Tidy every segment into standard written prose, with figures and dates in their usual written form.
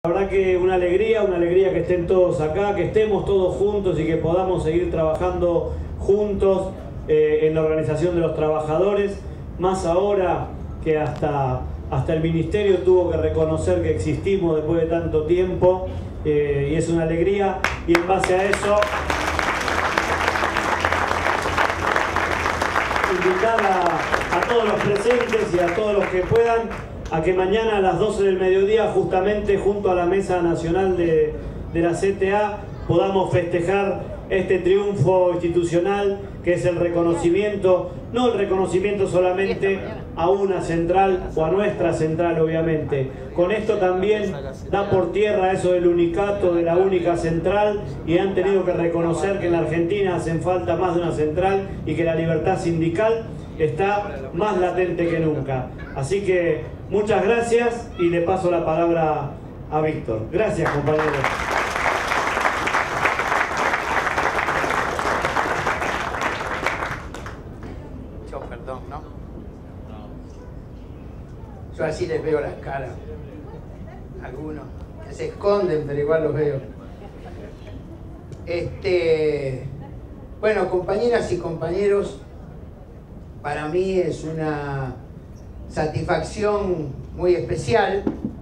La verdad que una alegría que estén todos acá, que estemos todos juntos y que podamos seguir trabajando juntos en la organización de los trabajadores, más ahora que hasta el Ministerio tuvo que reconocer que existimos después de tanto tiempo, y es una alegría, y en base a eso invitar a todos los presentes y a todos los que puedan a que mañana a las 12 del mediodía, justamente junto a la Mesa Nacional de la CTA, podamos festejar este triunfo institucional, que es el reconocimiento, no el reconocimiento solamente a una central o a nuestra central, obviamente. Con esto también da por tierra eso del unicato, de la única central, y han tenido que reconocer que en la Argentina hacen falta más de una central y que la libertad sindical está más latente que nunca. Así que muchas gracias y le paso la palabra a Víctor. Gracias, compañeros. Yo, perdón, ¿no? Yo así les veo las caras. Algunos que se esconden, pero igual los veo. Bueno, compañeras y compañeros, para mí es una satisfacción muy especial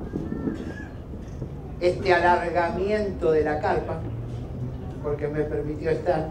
este alargamiento de la carpa, porque me permitió estar.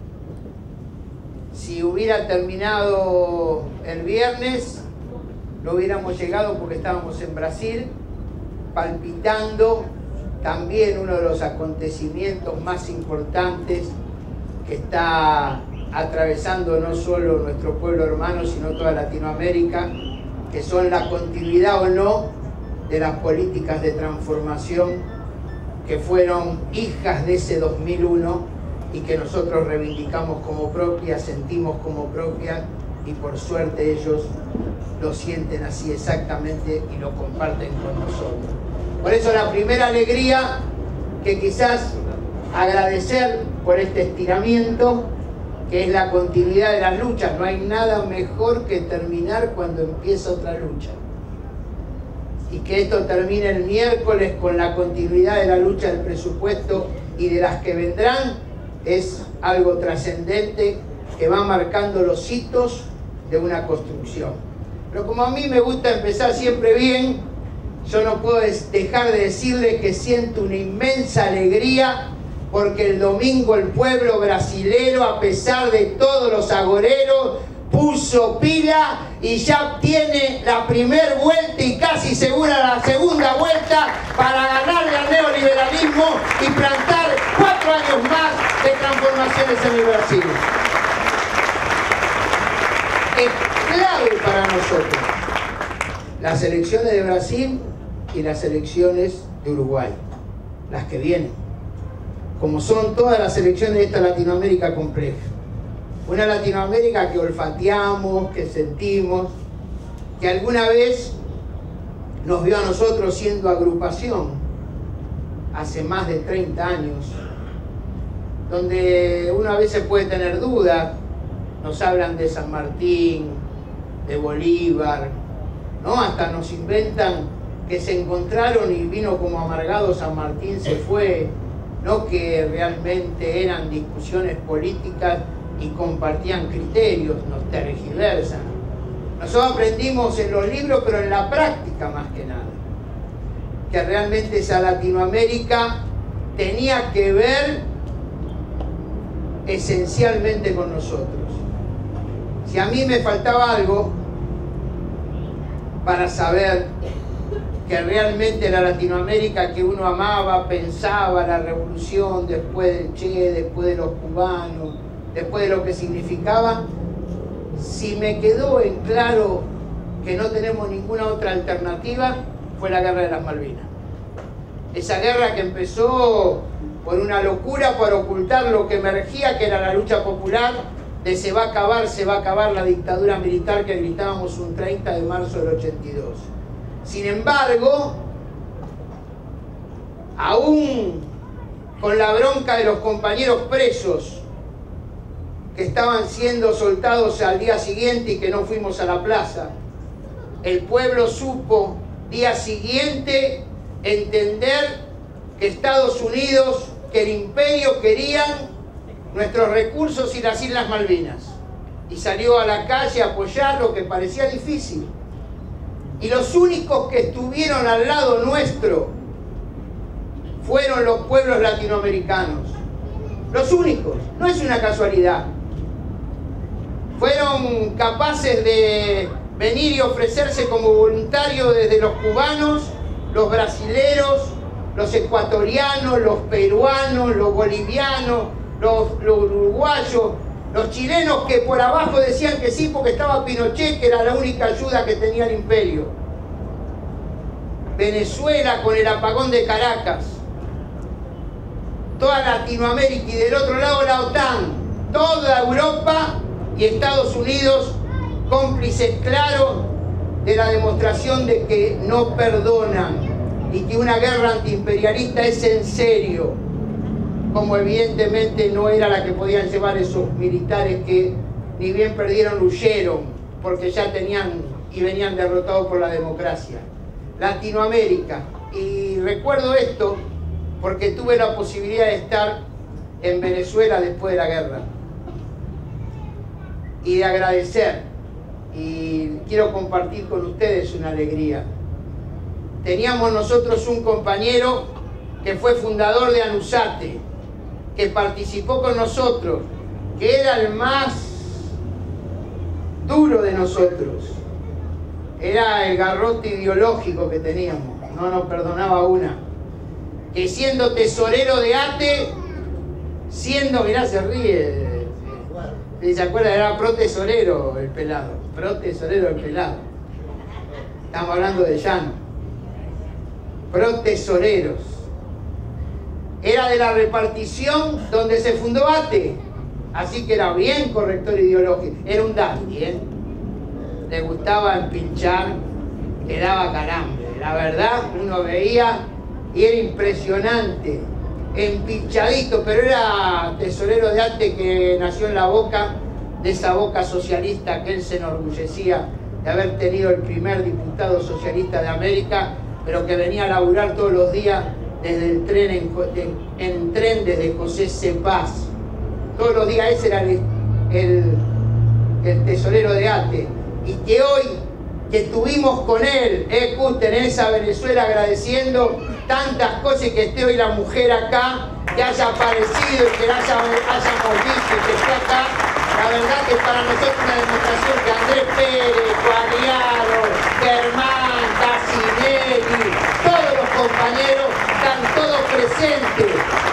Si hubiera terminado el viernes, no hubiéramos llegado porque estábamos en Brasil, palpitando también uno de los acontecimientos más importantes que está atravesando no solo nuestro pueblo hermano, sino toda Latinoamérica, que son la continuidad o no de las políticas de transformación que fueron hijas de ese 2001 y que nosotros reivindicamos como propias, sentimos como propias, y por suerte ellos lo sienten así exactamente y lo comparten con nosotros. Por eso la primera alegría, que quizás agradecer por este estiramiento, que es la continuidad de las luchas. No hay nada mejor que terminar cuando empieza otra lucha. Y que esto termine el miércoles con la continuidad de la lucha del presupuesto y de las que vendrán, es algo trascendente que va marcando los hitos de una construcción. Pero como a mí me gusta empezar siempre bien, yo no puedo dejar de decirles que siento una inmensa alegría porque el domingo el pueblo brasilero, a pesar de todos los agoreros, puso pila y ya obtiene la primera vuelta y casi segura la segunda vuelta para ganarle al neoliberalismo y plantar 4 años más de transformaciones en el Brasil. Es clave para nosotros las elecciones de Brasil y las elecciones de Uruguay, las que vienen, como son todas las elecciones de esta Latinoamérica compleja. Una Latinoamérica que olfateamos, que sentimos, que alguna vez nos vio a nosotros siendo agrupación, hace más de 30 años, donde uno a veces puede tener dudas, nos hablan de San Martín, de Bolívar, ¿no? Hasta nos inventan que se encontraron y vino como amargado San Martín, se fue, no que realmente eran discusiones políticas y compartían criterios, nos tergiversan. Nosotros aprendimos en los libros, pero en la práctica más que nada, que realmente esa Latinoamérica tenía que ver esencialmente con nosotros. Si a mí me faltaba algo para saber que realmente la Latinoamérica que uno amaba, pensaba, la revolución, después del Che, después de los cubanos, después de lo que significaba, si me quedó en claro que no tenemos ninguna otra alternativa, fue la guerra de las Malvinas. Esa guerra que empezó por una locura, por ocultar lo que emergía, que era la lucha popular, de se va a acabar la dictadura militar que gritábamos un 30 de marzo del 82. Sin embargo, aún con la bronca de los compañeros presos que estaban siendo soltados al día siguiente y que no fuimos a la plaza, el pueblo supo día siguiente entender que Estados Unidos, que el imperio querían nuestros recursos y las Islas Malvinas. Y salió a la calle a apoyar lo que parecía difícil. Y los únicos que estuvieron al lado nuestro fueron los pueblos latinoamericanos. Los únicos, no es una casualidad. Fueron capaces de venir y ofrecerse como voluntarios desde los cubanos, los brasileros, los ecuatorianos, los peruanos, los bolivianos, los uruguayos, los chilenos que por abajo decían que sí porque estaba Pinochet, que era la única ayuda que tenía el imperio. Venezuela con el apagón de Caracas. Toda Latinoamérica y del otro lado la OTAN. Toda Europa y Estados Unidos cómplices claros de la demostración de que no perdonan y que una guerra antiimperialista es en serio, como evidentemente no era la que podían llevar esos militares que ni bien perdieron, huyeron, porque ya tenían y venían derrotados por la democracia. Latinoamérica, y recuerdo esto porque tuve la posibilidad de estar en Venezuela después de la guerra y de agradecer, y quiero compartir con ustedes una alegría. Teníamos nosotros un compañero que fue fundador de ANUSATE, que participó con nosotros, que era el más duro de nosotros. Era el garrote ideológico que teníamos, no nos perdonaba una. Que siendo tesorero de ATE, mirá, se ríe, ¿se acuerda? Era protesorero el pelado, protesorero el pelado. Estamos hablando de llano. Protesoreros. Era de la repartición donde se fundó ATE, así que era bien corrector ideológico. Era un dandy, ¿eh? Le gustaba empinchar, le daba calambre. La verdad, uno veía y era impresionante, empinchadito, pero era tesorero de ATE que nació en la Boca, de esa Boca socialista que él se enorgullecía de haber tenido el primer diputado socialista de América, pero que venía a laburar todos los días desde el tren, en tren desde José Cepaz. Todos los días ese era el tesorero de ATE. Y que hoy, que estuvimos con él, Custen, en esa Venezuela, agradeciendo tantas cosas, y que esté hoy la mujer acá, que haya aparecido y que la hayamos visto y que esté acá, la verdad que para nosotros es una demostración que Andrés Pérez, Guadiaro, Germán, Tassinelli, todos los compañeros están todos presentes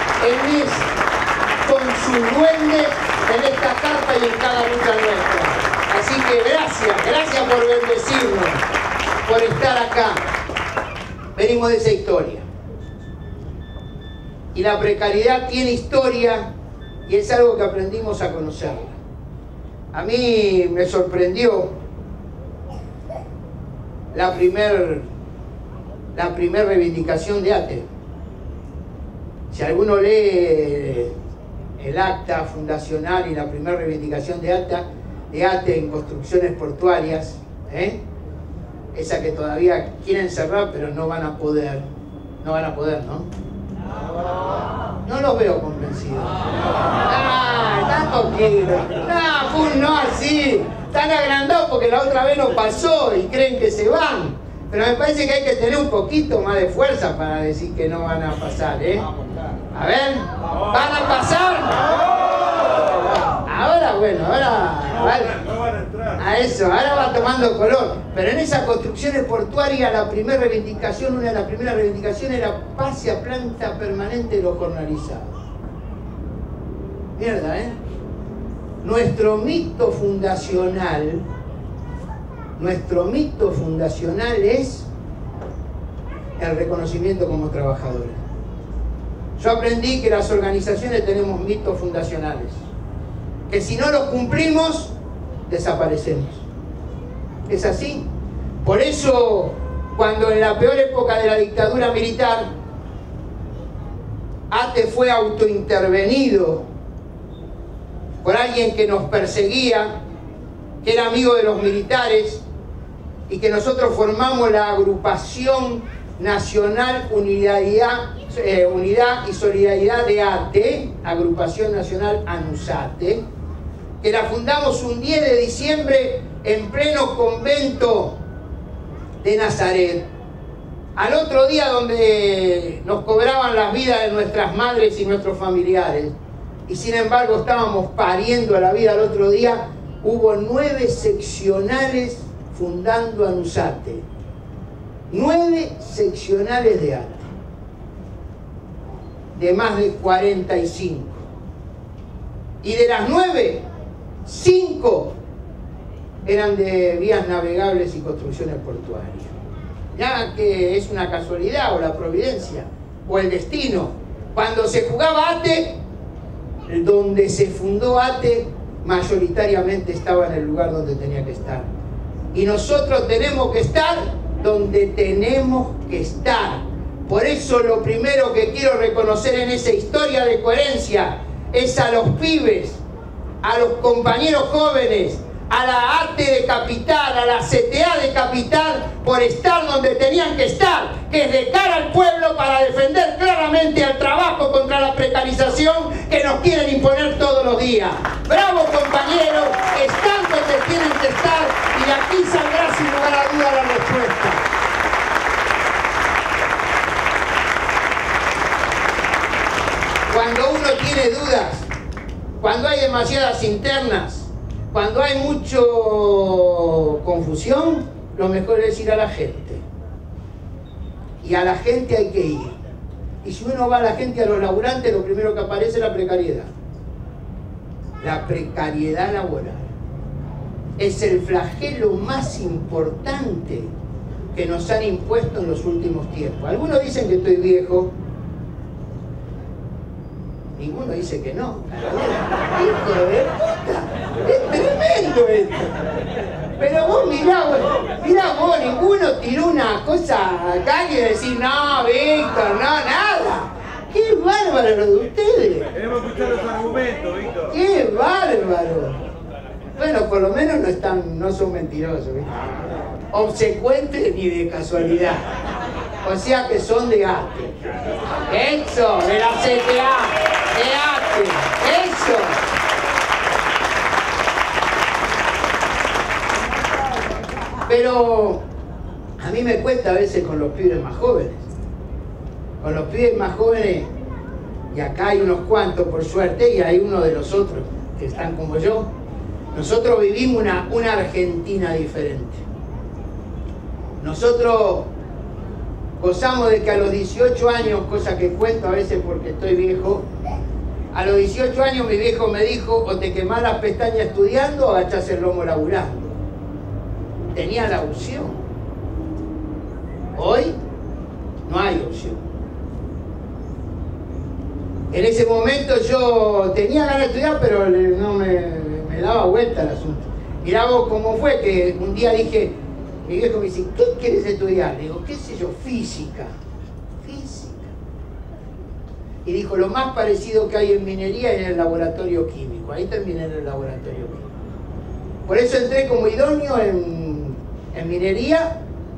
con sus duendes en esta carpa y en cada lucha nuestra. Así que gracias por bendecirnos, por estar acá. Venimos de esa historia. Y la precariedad tiene historia y es algo que aprendimos a conocerla. A mí me sorprendió la primer reivindicación de ATE. Si alguno lee el acta fundacional y la primera reivindicación de ATE en construcciones portuarias, esa que todavía quieren cerrar pero no van a poder, ¿no? No los veo convencidos. Están poquitos. No, no así. Están agrandados porque la otra vez no pasó y creen que se van. Pero me parece que hay que tener un poquito más de fuerza para decir que no van a pasar, ¿eh? A ver, ¿van a pasar? Ahora, bueno, a eso, ahora va tomando color. Pero en esas construcciones portuarias, una de las primeras reivindicaciones era pase a planta permanente de los jornalizados. Mierda, ¿eh? Nuestro mito fundacional es el reconocimiento como trabajadores. Yo aprendí que las organizaciones tenemos mitos fundacionales, que si no los cumplimos, desaparecemos. Es así. Por eso, cuando en la peor época de la dictadura militar, ATE fue autointervenido por alguien que nos perseguía, que era amigo de los militares, y que nosotros formamos la Agrupación Nacional Unidad Unidad y Solidaridad de ATE, Agrupación Nacional ANUSATE, que la fundamos un 10 de diciembre en pleno convento de Nazaret. Al otro día, donde nos cobraban las vidas de nuestras madres y nuestros familiares, y sin embargo estábamos pariendo a la vida al otro día, hubo 9 seccionales fundando ANUSATE. 9 seccionales de ATE, de más de 45. Y de las 9, 5 eran de vías navegables y construcciones portuarias. Ya que es una casualidad, o la providencia, o el destino. Cuando se jugaba ATE, donde se fundó ATE, mayoritariamente estaba en el lugar donde tenía que estar. Y nosotros tenemos que estar donde tenemos que estar. Por eso lo primero que quiero reconocer en esa historia de coherencia es a los pibes, a los compañeros jóvenes, a la ATE de Capital, a la CTA de Capital, por estar donde tenían que estar, que es de cara al pueblo, para defender claramente al trabajo contra la precarización que nos quieren imponer todos los días. ¡Bravo, compañeros! Están donde tienen que estar, y de aquí saldrá sin lugar a duda la respuesta. Cuando uno tiene dudas, cuando hay demasiadas internas, cuando hay mucho confusión, lo mejor es ir a la gente. Y a la gente hay que ir. Y si uno va a la gente, a los laburantes, lo primero que aparece es la precariedad. La precariedad laboral es el flagelo más importante que nos han impuesto en los últimos tiempos. Algunos dicen que estoy viejo. Ninguno dice que no. ¡Hijo de puta! ¡Es tremendo esto! Pero vos mirá vos, ninguno tiró una cosa acá y decir, no, Víctor, no, nada. ¡Qué bárbaro lo de ustedes! Queremos escuchar los argumentos, Víctor. ¡Qué bárbaro! Bueno, por lo menos no son mentirosos, ¿viste? Obsecuentes ni de casualidad. O sea que son de ATE. Eso, de la CTA, de ATE, eso. Pero a mí me cuesta a veces con los pibes más jóvenes. Con los pibes más jóvenes, y acá hay unos cuantos por suerte, y hay uno de los otros que están como yo. Nosotros vivimos una Argentina diferente. Nosotros gozamos de que a los 18 años, cosa que cuento a veces porque estoy viejo, a los 18 años mi viejo me dijo, o te quemás las pestañas estudiando o agachás el lomo laburando. Tenía la opción. Hoy no hay opción. En ese momento yo tenía ganas de estudiar, pero no me daba vuelta el asunto. Mirá vos cómo fue que un día dije, mi viejo me dice, ¿qué quieres estudiar? Le digo, qué sé yo, física. Física. Y dijo, lo más parecido que hay en minería es en el laboratorio químico. Ahí terminé en el laboratorio químico. Por eso entré como idóneo en minería,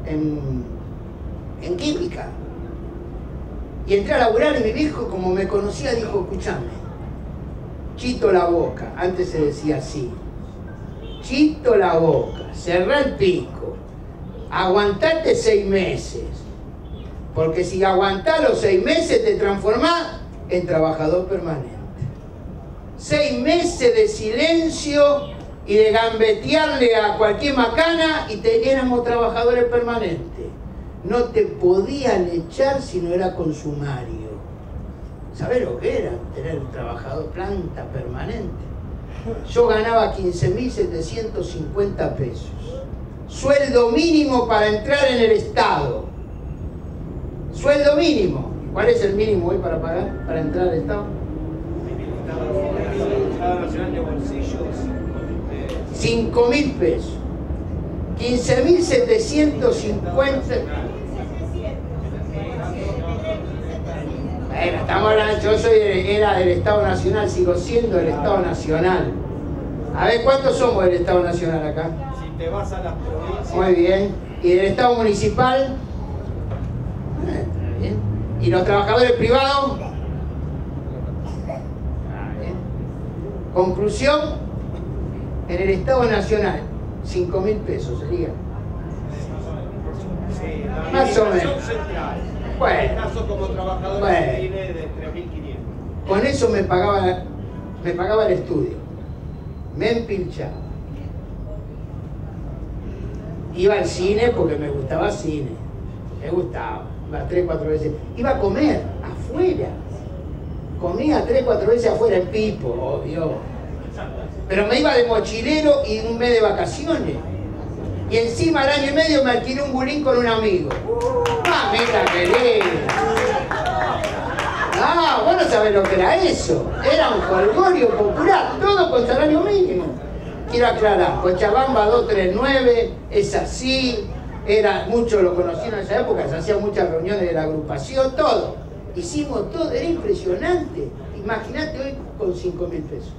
en química. Y entré a laburar y mi viejo, como me conocía, dijo, escúchame, chito la boca. Antes se decía así. Chito la boca, cerrá el pico. Aguantate 6 meses, porque si aguantás los 6 meses te transformás en trabajador permanente. 6 meses de silencio y de gambetearle a cualquier macana y éramos trabajadores permanentes. No te podían echar si no era con sumario. ¿Sabés lo que era tener un trabajador planta permanente? Yo ganaba 15.750 pesos. Sueldo mínimo para entrar en el Estado. Sueldo mínimo. ¿Cuál es el mínimo hoy para pagar, para entrar al Estado? Estado Nacional de Bolsillo, 5.000 pesos. 15.750. Bueno, estamos hablando, yo era del Estado Nacional, sigo siendo del Estado Nacional. A ver, ¿cuántos somos del Estado Nacional acá? si te vas a las provincias. Muy bien. ¿Y del Estado Municipal? Bien. ¿Y los trabajadores privados? Conclusión, en el Estado Nacional, 5.000 pesos sería. Sí, Más o menos. Bueno, en caso como trabajador bueno, de 3.500. con eso me pagaba el estudio. Me empilchaba. Iba al cine porque me gustaba cine. Me gustaba. Iba 3, 4 veces. Iba a comer afuera. Comía 3, 4 veces afuera en Pipo, obvio. Pero me iba de mochilero y un mes de vacaciones. Y encima al año y medio me alquilé un bulín con un amigo. Mamita querida. No, vos no sabés lo que era eso. Era un jolgorio popular, todo con salario mínimo. Quiero aclarar, Cochabamba 239 es así. Muchos lo conocieron en esa época, se hacían muchas reuniones de la agrupación, todo. Hicimos todo, era impresionante. Imagínate hoy con 5.000 pesos.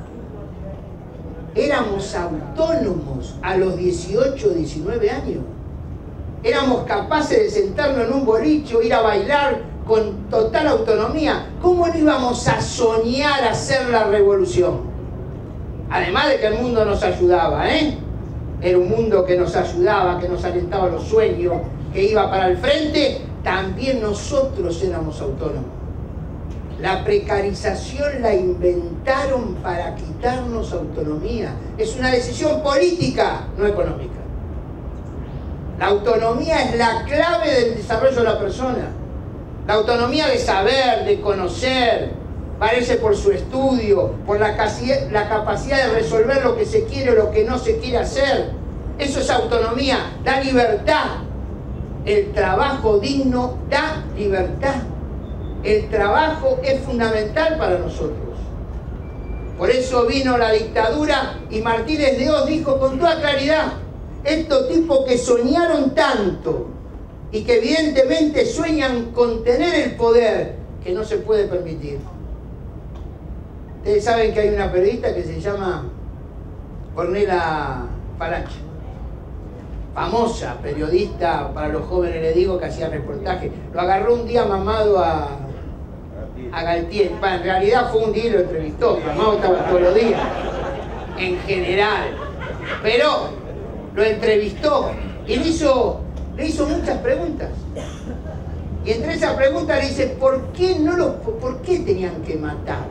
Éramos autónomos a los 18, 19 años. Éramos capaces de sentarnos en un bolicho, ir a bailar con total autonomía. ¿Cómo no íbamos a soñar hacer la revolución? Además de que el mundo nos ayudaba, ¿eh? Era un mundo que nos ayudaba, que nos alentaba los sueños, que iba para el frente. También nosotros éramos autónomos. La precarización la inventaron para quitarnos autonomía. Es una decisión política, no económica. La autonomía es la clave del desarrollo de la persona. La autonomía de saber, de conocer, parece por su estudio, por la capacidad de resolver lo que se quiere o lo que no se quiere hacer. Eso es autonomía, da libertad. El trabajo digno da libertad. El trabajo es fundamental para nosotros. Por eso vino la dictadura y Martínez de Hoz dijo con toda claridad: estos tipos que soñaron tanto y que evidentemente sueñan con tener el poder, que no se puede permitir. Ustedes saben que hay una periodista que se llama Ornella Falange, famosa periodista, para los jóvenes les digo, que hacía reportaje. Lo agarró un día mamado a Galtieri. Bueno, en realidad fue un día y lo entrevistó. Mamado estaba todos los días, en general. Pero lo entrevistó y le hizo muchas preguntas. Y entre esas preguntas le dice: ¿por qué tenían que matarlos?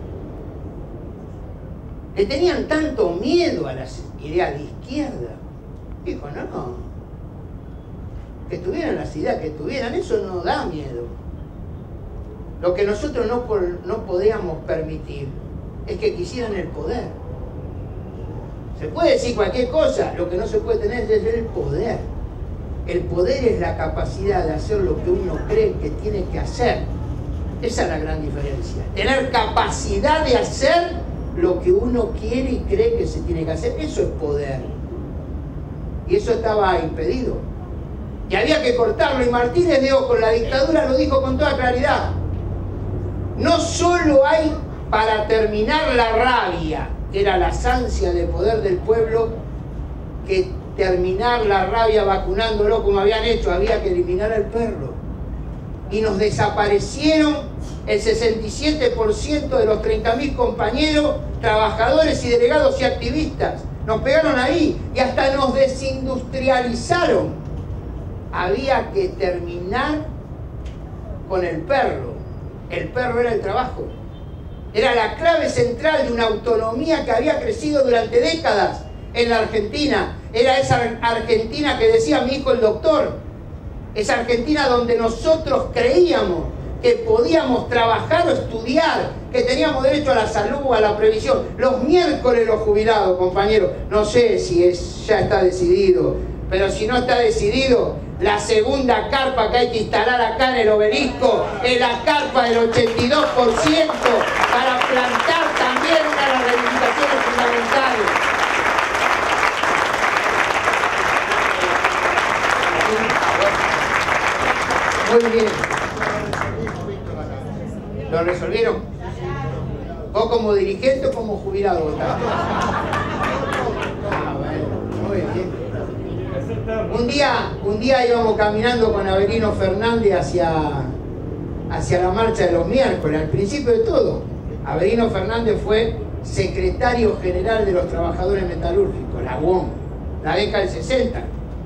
Le tenían tanto miedo a las ideas de izquierda. Dijo: no, que tuvieran las ideas que tuvieran, eso no da miedo. Lo que nosotros no podíamos permitir es que quisieran el poder. Se puede decir cualquier cosa, lo que no se puede tener es el poder. El poder es la capacidad de hacer lo que uno cree que tiene que hacer. Esa es la gran diferencia. Tener capacidad de hacer lo que uno quiere y cree que se tiene que hacer, eso es poder. Y eso estaba impedido. Y había que cortarlo. Y Martínez de Hoz con la dictadura lo dijo con toda claridad. No solo hay, para terminar la rabia, que era la ansia de poder del pueblo, que terminar la rabia vacunándolo como habían hecho, había que eliminar al perro. Y nos desaparecieron el 67% de los 30.000 compañeros, trabajadores y delegados y activistas. Nos pegaron ahí y hasta nos desindustrializaron. Había que terminar con el perro. El perro era el trabajo. Era la clave central de una autonomía que había crecido durante décadas en la Argentina. Era esa Argentina que decía mi hijo el doctor. Esa Argentina donde nosotros creíamos que podíamos trabajar o estudiar, que teníamos derecho a la salud, a la previsión. Los miércoles los jubilados, compañeros, no sé si ya está decidido, pero si no está decidido, la segunda carpa que hay que instalar acá en el Obelisco es la carpa del 82% para plantar también una de las reivindicaciones fundamentales. Muy bien. ¿Lo resolvieron? ¿Vos como dirigente o como jubilado votaste? Ah, bueno, muy bien. Un día íbamos caminando con Avelino Fernández hacia la marcha de los miércoles, al principio de todo. Avelino Fernández fue secretario general de los trabajadores metalúrgicos, la UOM, la década del 60.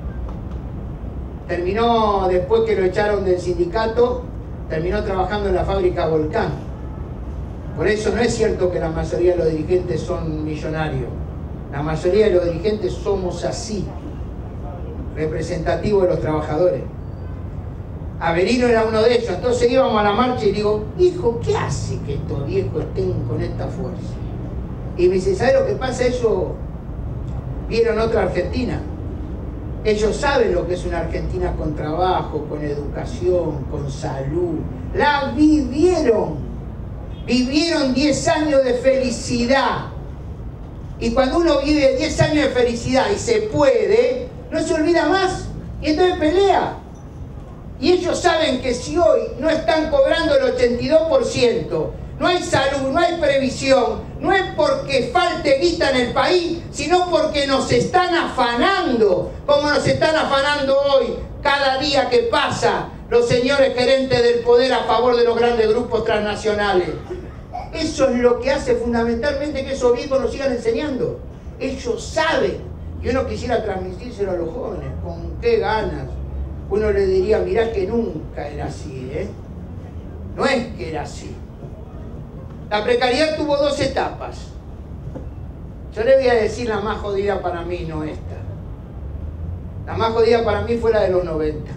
Terminó, después que lo echaron del sindicato, terminó trabajando en la fábrica Volcán. Por eso no es cierto que la mayoría de los dirigentes son millonarios. La mayoría de los dirigentes somos así, representativos de los trabajadores. Avelino era uno de ellos. Entonces íbamos a la marcha y digo, hijo, ¿qué hace que estos viejos estén con esta fuerza? Y me dice, ¿sabes lo que pasa? Ellos vieron otra Argentina. Ellos saben lo que es una Argentina con trabajo, con educación, con salud. La vivieron. Vivieron 10 años de felicidad. Y cuando uno vive 10 años de felicidad y se puede, no se olvida más. Y entonces pelea. Y ellos saben que si hoy no están cobrando el 82%, no hay salud, no hay previsión, no es porque falte guita en el país, sino porque nos están afanando, como nos están afanando hoy, cada día que pasa, los señores gerentes del poder a favor de los grandes grupos transnacionales. Eso es lo que hace fundamentalmente que esos viejos nos sigan enseñando. Ellos saben, y uno quisiera transmitírselo a los jóvenes, con qué ganas. Uno le diría, mirá que nunca era así, ¿eh? No es que era así. La precariedad tuvo 2 etapas. Yo le voy a decir la más jodida para mí, no esta. La más jodida para mí fue la de los 90.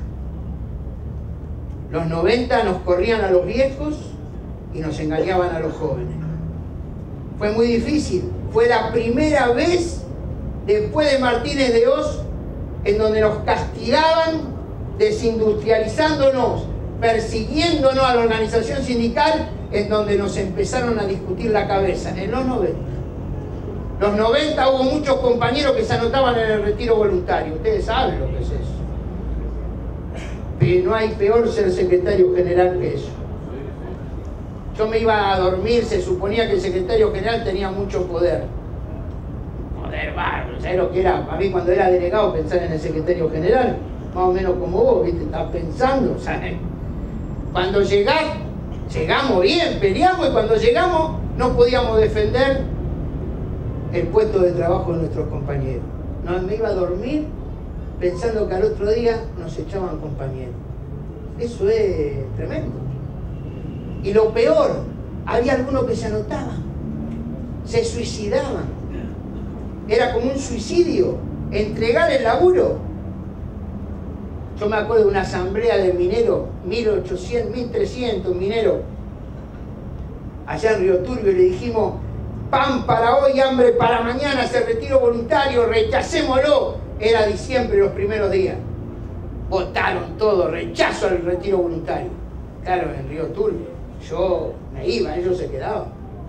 Los 90 nos corrían a los viejos y nos engañaban a los jóvenes. Fue muy difícil. Fue la primera vez, después de Martínez de Hoz, en donde nos castigaban, desindustrializándonos, persiguiéndonos a la organización sindical, en donde nos empezaron a discutir la cabeza, en los 90. Los 90 hubo muchos compañeros que se anotaban en el retiro voluntario. Ustedes saben lo que es eso. Pero no hay peor ser secretario general que eso. Yo me iba a dormir, se suponía que el secretario general tenía mucho poder. Poder bárbaro, ¿sabes lo que era? A mí cuando era delegado pensar en el secretario general, más o menos como vos, ¿viste? Estás pensando, ¿sabes? Cuando llegamos bien, peleamos, y cuando llegamos no podíamos defender el puesto de trabajo de nuestros compañeros. No, me iba a dormir pensando que al otro día nos echaban compañeros. Eso es tremendo. Y lo peor, había algunos que se anotaban, se suicidaban. Era como un suicidio, entregar el laburo. Yo me acuerdo de una asamblea de mineros, 1800, 1300 mineros, allá en Río Turbio, y le dijimos, pan para hoy, hambre para mañana, ese retiro voluntario, rechacémoslo. Era diciembre, los primeros días. Votaron todo, rechazo al retiro voluntario. Claro, en Río Turbio. Yo me iba, ellos se quedaban.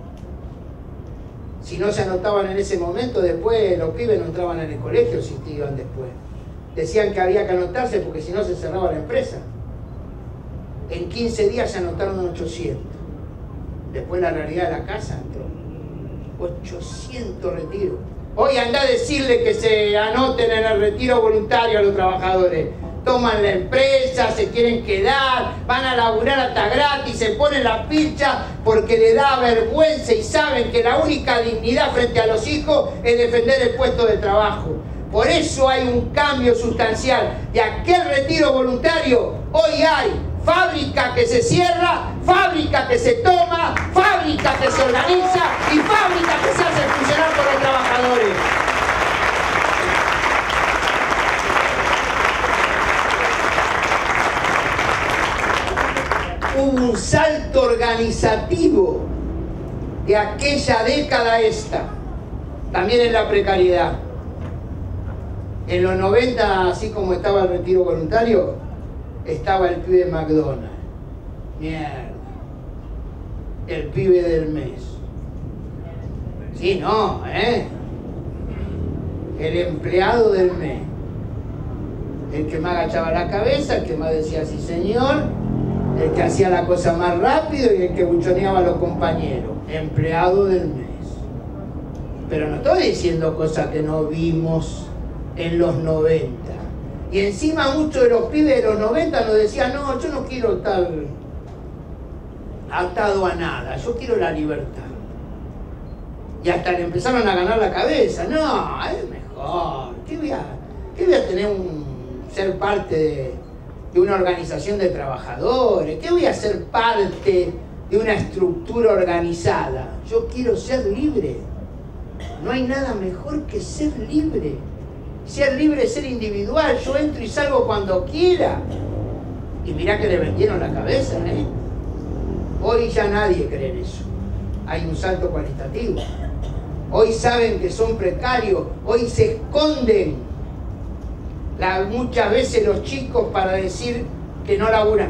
Si no se anotaban en ese momento, después los pibes no entraban en el colegio si te iban después. Decían que había que anotarse porque si no se cerraba la empresa. En 15 días se anotaron 800. Después la realidad de la casa entró. 800 retiros. Hoy anda a decirle que se anoten en el retiro voluntario a los trabajadores. Toman la empresa, se quieren quedar, van a laburar hasta gratis, se ponen la picha porque le da vergüenza y saben que la única dignidad frente a los hijos es defender el puesto de trabajo. Por eso hay un cambio sustancial. De aquel retiro voluntario, hoy hay fábrica que se cierra, fábrica que se toma, fábrica que se organiza y fábrica que se hace funcionar por los trabajadores. Hubo un salto organizativo de aquella década a esta, también en la precariedad. En los 90, así como estaba el retiro voluntario, estaba el pibe McDonald's. Mierda. El pibe del mes. Sí, no, ¿eh? El empleado del mes. El que más agachaba la cabeza, el que más decía sí señor, el que hacía la cosa más rápido y el que buchoneaba a los compañeros. Empleado del mes. Pero no estoy diciendo cosas que no vimos en los 90. Y encima muchos de los pibes de los 90 nos decían, no, yo no quiero estar atado a nada, yo quiero la libertad. Y hasta le empezaron a ganar la cabeza. No, es mejor. ¿Qué voy a tener ser parte de una organización de trabajadores? ¿Qué voy a ser parte de una estructura organizada? Yo quiero ser libre. No hay nada mejor que ser libre. Ser libre es ser individual. Yo entro y salgo cuando quiera. Y mirá que le vendieron la cabeza, ¿eh? Hoy ya nadie cree en eso. Hay un salto cualitativo. Hoy saben que son precarios. Hoy se esconden muchas veces los chicos para decir que no laburan.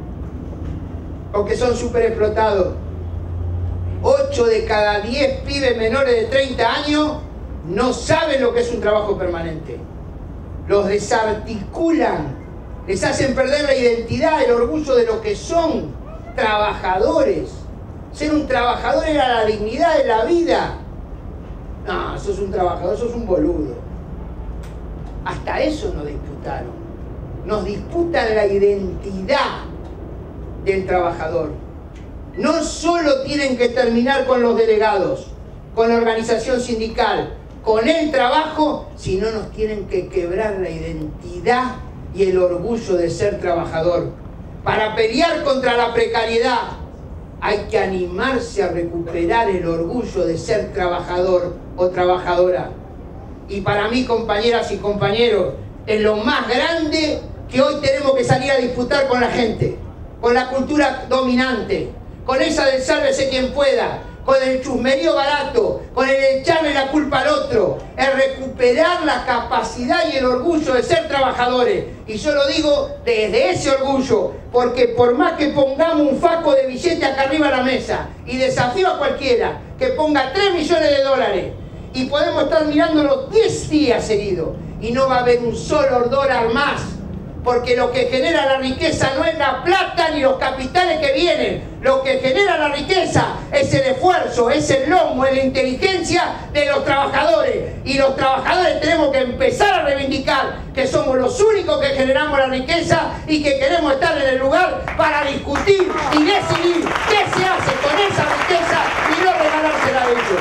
O que son súper explotados. 8 de cada 10 pibes menores de 30 años no saben lo que es un trabajo permanente. Los desarticulan. Les hacen perder la identidad, el orgullo de lo que son trabajadores. Ser un trabajador era la dignidad de la vida. No, sos un trabajador, sos un boludo. Hasta eso nos disputaron. Nos disputan la identidad del trabajador. No solo tienen que terminar con los delegados, con la organización sindical, con el trabajo, sino nos tienen que quebrar la identidad y el orgullo de ser trabajador. Para pelear contra la precariedad hay que animarse a recuperar el orgullo de ser trabajador o trabajadora. Y para mí, compañeras y compañeros, es lo más grande que hoy tenemos que salir a disputar con la gente, con la cultura dominante, con esa del sálvese quien pueda, con el chusmerío barato, con el echarle la culpa al otro, el recuperar la capacidad y el orgullo de ser trabajadores. Y yo lo digo desde ese orgullo, porque por más que pongamos un faco de billete acá arriba a la mesa, y desafío a cualquiera que ponga 3 millones de dólares, y podemos estar mirándolos 10 días seguidos, y no va a haber un solo dólar más, porque lo que genera la riqueza no es la plata ni los capitales que vienen. Lo que genera la riqueza es el esfuerzo, es el lomo, es la inteligencia de los trabajadores. Y los trabajadores tenemos que empezar a reivindicar que somos los únicos que generamos la riqueza y que queremos estar en el lugar para discutir y decidir qué se hace con esa riqueza y no regalársela a ellos.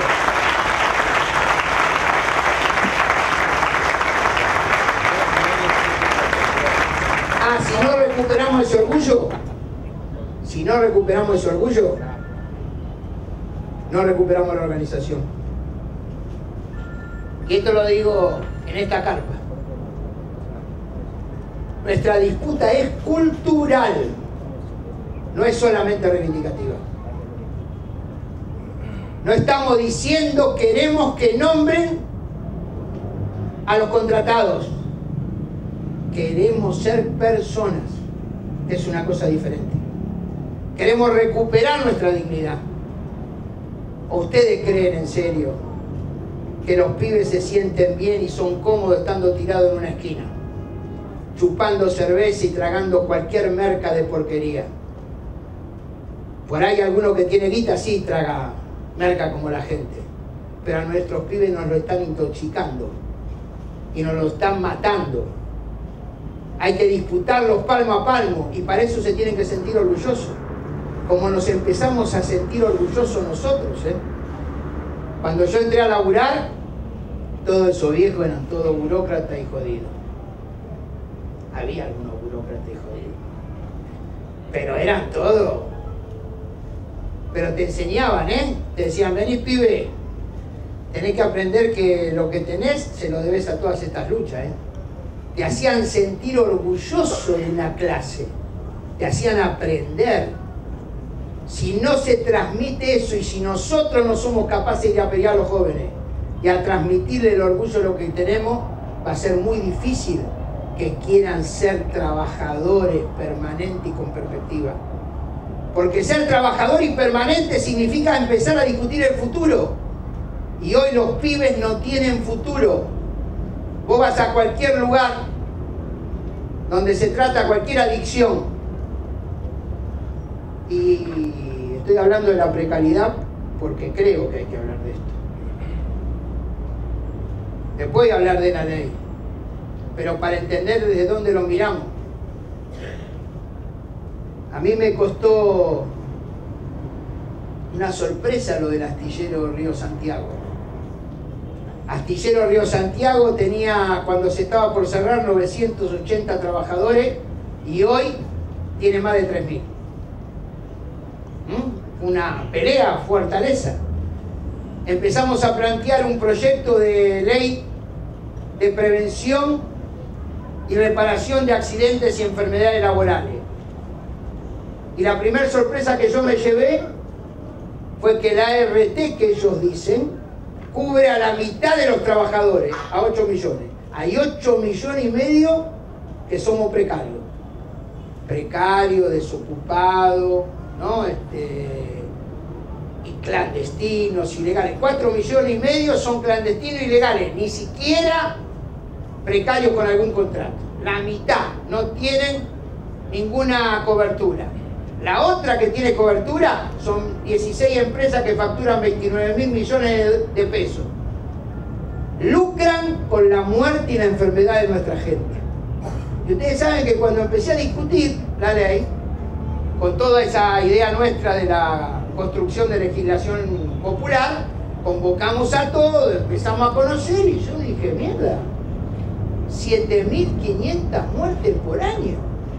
Si no recuperamos ese orgullo, no recuperamos la organización. Y esto lo digo en esta carpa. Nuestra disputa es cultural, no es solamente reivindicativa. No estamos diciendo queremos que nombren a los contratados. Queremos ser personas. Es una cosa diferente. Queremos recuperar nuestra dignidad. ¿O ustedes creen en serio que los pibes se sienten bien y son cómodos estando tirados en una esquina, chupando cerveza y tragando cualquier merca de porquería? Por ahí alguno que tiene guita sí traga merca como la gente, pero a nuestros pibes nos lo están intoxicando y nos lo están matando. Hay que disputarlos palmo a palmo y para eso se tienen que sentir orgullosos, como nos empezamos a sentir orgullosos nosotros, ¿eh? Cuando yo entré a laburar, todos esos viejos eran todos burócratas y jodidos. Había algunos burócratas y jodidos, pero eran todos. Pero te enseñaban, ¿eh? Te decían, vení pibe, tenés que aprender que lo que tenés se lo debes a todas estas luchas, ¿eh? Te hacían sentir orgulloso en la clase, te hacían aprender. Si no se transmite eso y si nosotros no somos capaces de apoyar a los jóvenes y a transmitirle el orgullo de lo que tenemos, va a ser muy difícil que quieran ser trabajadores permanentes y con perspectiva. Porque ser trabajador y permanente significa empezar a discutir el futuro. Y hoy los pibes no tienen futuro. Vos vas a cualquier lugar donde se trata cualquier adicción, y estoy hablando de la precariedad porque creo que hay que hablar de esto. Después voy a hablar de la ley, pero para entender desde dónde lo miramos. A mí me costó una sorpresa lo del astillero Río Santiago. Astillero Río Santiago tenía, cuando se estaba por cerrar, 980 trabajadores y hoy tiene más de 3.000. Una pelea, fortaleza. Empezamos a plantear un proyecto de ley de prevención y reparación de accidentes y enfermedades laborales. Y la primera sorpresa que yo me llevé fue que la ART, que ellos dicen, cubre a la mitad de los trabajadores, a 8 millones. Hay 8 millones y medio que somos precarios. Precarios, desocupados, ¿no? Y clandestinos, ilegales. 4 millones y medio son clandestinos e ilegales, ni siquiera precarios con algún contrato. La mitad no tienen ninguna cobertura. La otra que tiene cobertura son 16 empresas que facturan 29.000 millones de pesos. Lucran con la muerte y la enfermedad de nuestra gente. Y ustedes saben que cuando empecé a discutir la ley, con toda esa idea nuestra de la construcción de legislación popular, convocamos a todos, empezamos a conocer y yo dije, mierda, 7.500 muertes por año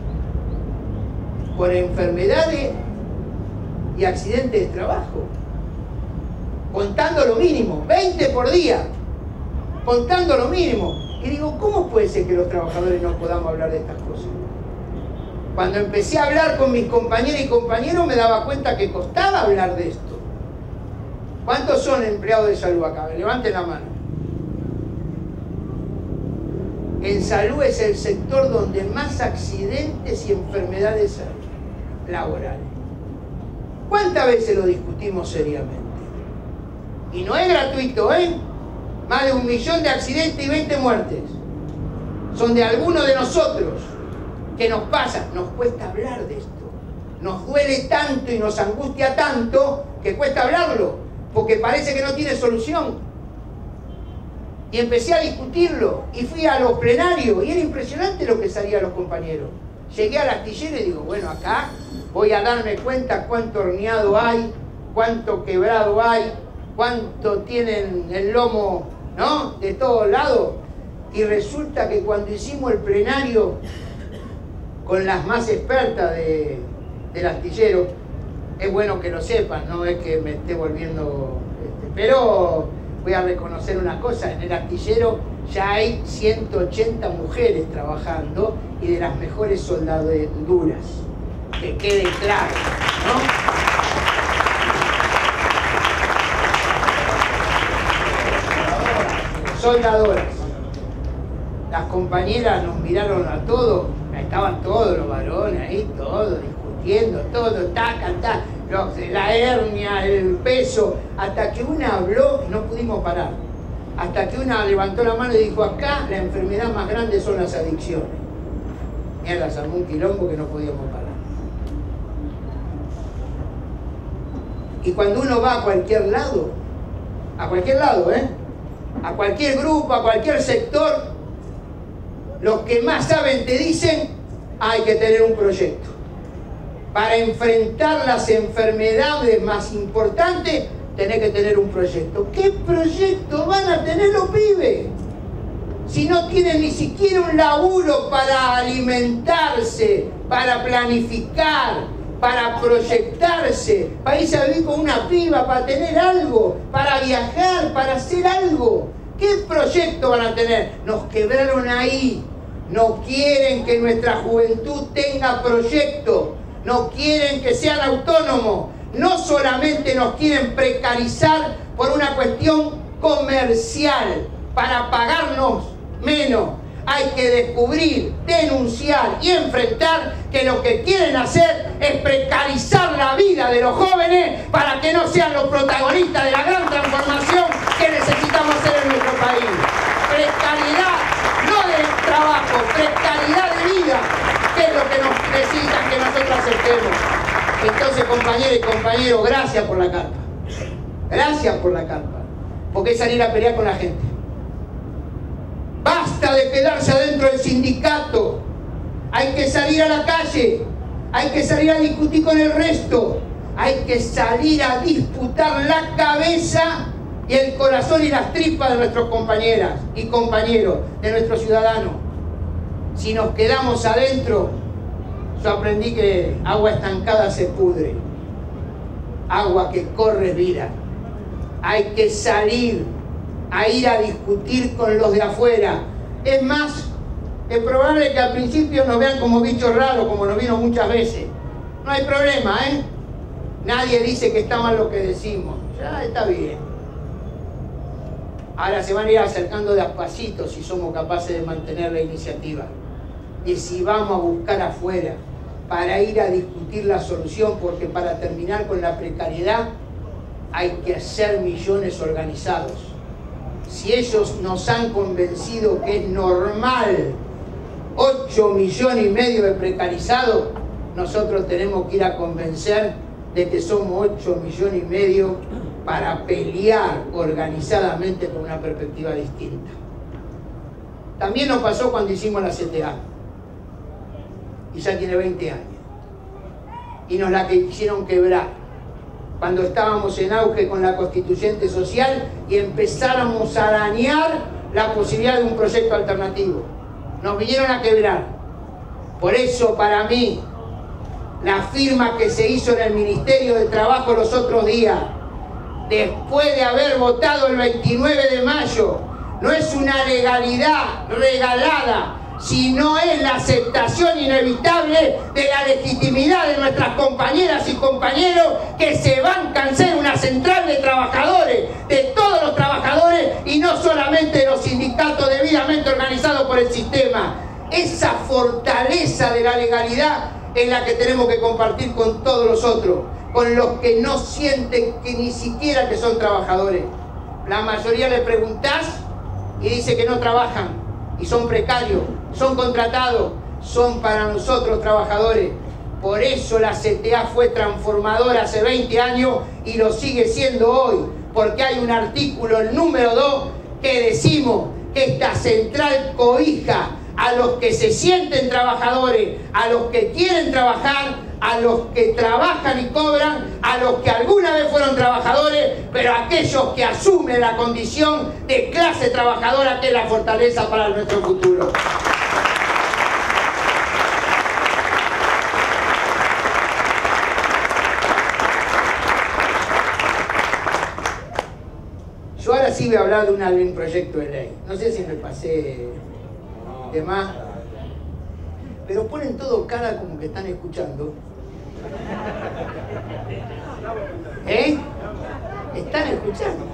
por enfermedades y accidentes de trabajo, contando lo mínimo, 20 por día, contando lo mínimo. Y digo, ¿cómo puede ser que los trabajadores no podamos hablar de estas cosas? Cuando empecé a hablar con mis compañeras y compañeros me daba cuenta que costaba hablar de esto. ¿Cuántos son empleados de salud acá? Levanten la mano. En salud es el sector donde más accidentes y enfermedades hay laborales. ¿Cuántas veces lo discutimos seriamente? Y no es gratuito, ¿eh? Más de 1 millón de accidentes y 20 muertes. Son de algunos de nosotros. ¿Qué nos pasa? Nos cuesta hablar de esto. Nos duele tanto y nos angustia tanto que cuesta hablarlo, porque parece que no tiene solución. Y empecé a discutirlo y fui a los plenarios y era impresionante lo que salía a los compañeros. Llegué al astillero y digo, bueno, acá voy a darme cuenta cuánto horneado hay, cuánto quebrado hay, cuánto tienen el lomo, ¿no?, de todos lados. Y resulta que cuando hicimos el plenario con las más expertas del astillero, es bueno que lo sepan, no es que me esté volviendo... pero voy a reconocer una cosa, en el astillero ya hay 180 mujeres trabajando y de las mejores soldaduras, que quede claro, ¿no? Soldadoras. Las compañeras nos miraron a todos, estaban todos los varones ahí, todos discutiendo, todo, taca, la hernia, el peso, hasta que una habló y no pudimos parar. Hasta que una levantó la mano y dijo, acá la enfermedad más grande son las adicciones. Mierda, se armó un quilombo que no podíamos parar. Y cuando uno va a cualquier lado, a cualquier grupo, a cualquier sector, los que más saben te dicen, hay que tener un proyecto. Para enfrentar las enfermedades más importantes, tenés que tener un proyecto. ¿Qué proyecto van a tener los pibes? Si no tienen ni siquiera un laburo para alimentarse, para planificar, para proyectarse, para irse a vivir con una piba, para tener algo, para viajar, para hacer algo. ¿Qué proyecto van a tener? Nos quebraron ahí. No quieren que nuestra juventud tenga proyecto. No quieren que sean autónomos. No solamente nos quieren precarizar por una cuestión comercial, para pagarnos menos. Hay que descubrir, denunciar y enfrentar que lo que quieren hacer es precarizar la vida de los jóvenes para que no sean los protagonistas de la gran transformación que necesitamos hacer en nuestro país. Precariedad, no de trabajo, precariedad de vida, que es lo que nos necesitan que nosotros aceptemos. Entonces, compañeras y compañeros, gracias por la carpa. Gracias por la carpa. Porque es salir a pelear con la gente. Basta de quedarse adentro del sindicato. Hay que salir a la calle. Hay que salir a discutir con el resto. Hay que salir a disputar la cabeza y el corazón y las tripas de nuestras compañeras y compañeros, de nuestros ciudadanos. Si nos quedamos adentro, yo aprendí que agua estancada se pudre. Agua que corre vida. Hay que salir a ir a discutir con los de afuera. Es más, es probable que al principio nos vean como bichos raros, como nos vino muchas veces. No hay problema, ¿eh? Nadie dice que está mal lo que decimos. Ya está bien. Ahora se van a ir acercando de a pasitos si somos capaces de mantener la iniciativa. Y si vamos a buscar afuera para ir a discutir la solución, porque para terminar con la precariedad hay que hacer millones organizados. Si ellos nos han convencido que es normal 8,5 millones de precarizados, nosotros tenemos que ir a convencer de que somos 8,5 millones para pelear organizadamente con una perspectiva distinta. También nos pasó cuando hicimos la CTA. Y ya tiene 20 años. Y nos la quisieron quebrar. Cuando estábamos en auge con la constituyente social y empezáramos a dañar la posibilidad de un proyecto alternativo. Nos vinieron a quebrar. Por eso, para mí, la firma que se hizo en el Ministerio de Trabajo los otros días, después de haber votado el 29 de mayo, no es una legalidad regalada, sino es la aceptación inevitable de la legitimidad de nuestras compañeras y compañeros que se bancan en ser una central de trabajadores, de todos los trabajadores y no solamente de los sindicatos debidamente organizados por el sistema. Esa fortaleza de la legalidad es la que tenemos que compartir con todos los otros, con los que no sienten que ni siquiera que son trabajadores. La mayoría le preguntás y dice que no trabajan y son precarios, son contratados, son para nosotros trabajadores. Por eso la CTA fue transformadora hace 20 años y lo sigue siendo hoy, porque hay un artículo, el número 2, que decimos que esta central cobija a los que se sienten trabajadores, a los que quieren trabajar, a los que trabajan y cobran, a los que alguna vez fueron trabajadores, pero aquellos que asumen la condición de clase trabajadora, que es la fortaleza para nuestro futuro. Yo ahora sí voy a hablar de un proyecto de ley. No sé si me pasé de más, pero ponen todo cara como que están escuchando. ¿Eh? ¿Están escuchando?